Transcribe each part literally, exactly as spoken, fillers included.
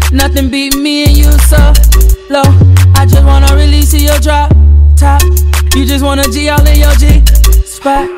Nothing beat me and you so low. I just wanna release your drop top. You just wanna G all in your G spot.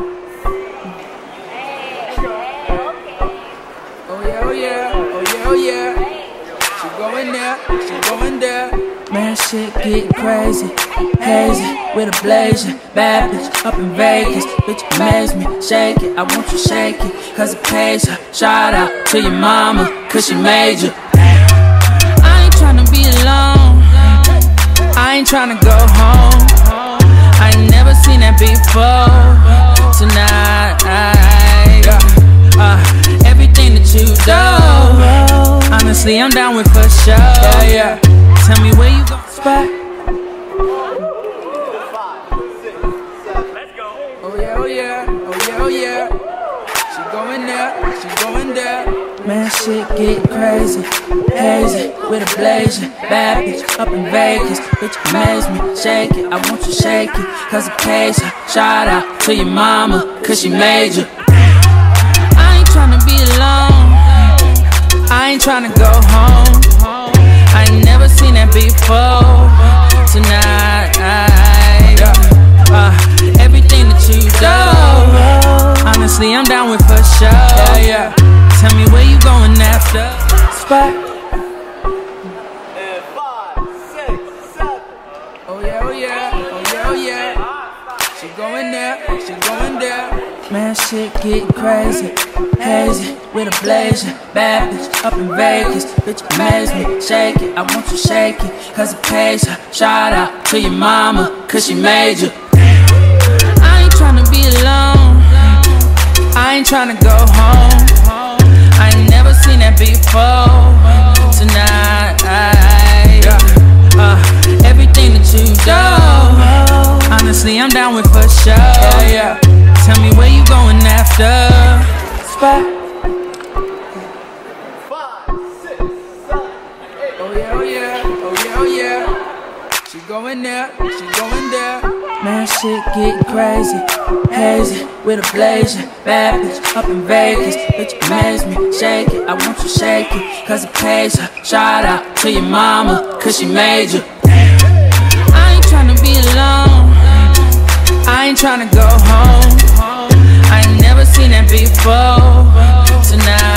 Oh yeah, oh yeah, oh yeah, oh yeah. She going there, she going there. Man, shit get crazy, hazy, with a blazer. Bad bitch up in Vegas, bitch amaze me. Shake it, I want you shake it, cause it pays her. Shout out to your mama, cause she made you. I ain't tryna be alone, I ain't tryna go home. I ain't never seen that before. Tonight, uh, everything that you do, honestly, I'm down with for sure. Yeah, yeah. Tell me where you gon' spot. Oh yeah, oh yeah, oh yeah, oh yeah. She going there, she going there. Man, shit get crazy, hazy, with a blazer. Bad bitch up in Vegas, bitch amaze me. Shake it, I want you shake it, cause it pays her. Shout out to your mama, cause she made you. I ain't tryna be alone, I ain't tryna go home. I ain't never seen that before. Tonight, uh, everything that you do, honestly, I'm down with for sure. Yeah, yeah. Tell me where you going after spot. And five, six, seven. Oh yeah, oh yeah, oh yeah, oh yeah. She going there, she going there. Man, shit get crazy, hazy, with a blazer. Bad bitch up in Vegas, bitch amaze me. Shake it, I want you shake it, cause it pays her. Shout out to your mama, cause she made you. I ain't tryna be alone, I ain't tryna go home. I ain't never seen that before. Tonight, uh, everything that you do, honestly, I'm down with for sure. Yeah, yeah. Tell me where you going after spot. Five, six, seven, eight. Oh yeah, oh yeah, oh yeah, oh yeah. She going there, she going there. Man, shit get crazy, hazy, with a blazer. Bad bitch up in Vegas, bitch amaze me. Shake it, I want you shake it, cause it pays her. Shout out to your mama, cause she made you. I ain't tryna be alone, I ain't tryna go home. I ain't never seen that before. Tonight,